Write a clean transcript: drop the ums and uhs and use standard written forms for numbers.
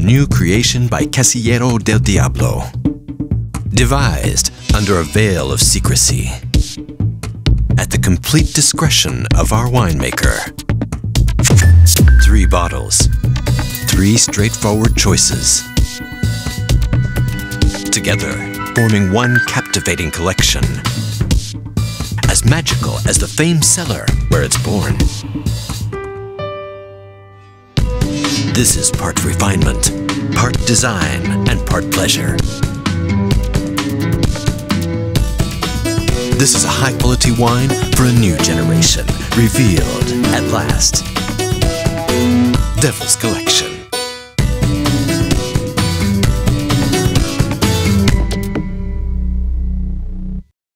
new creation by Casillero del Diablo. Devised under a veil of secrecy, at the complete discretion of our winemaker. 3 bottles, 3 straightforward choices. Together, forming one captivating collection, as magical as the famed cellar where it's born. This is part refinement, part design, and part pleasure. This is a high-quality wine for a new generation, revealed at last. Devil's Collection.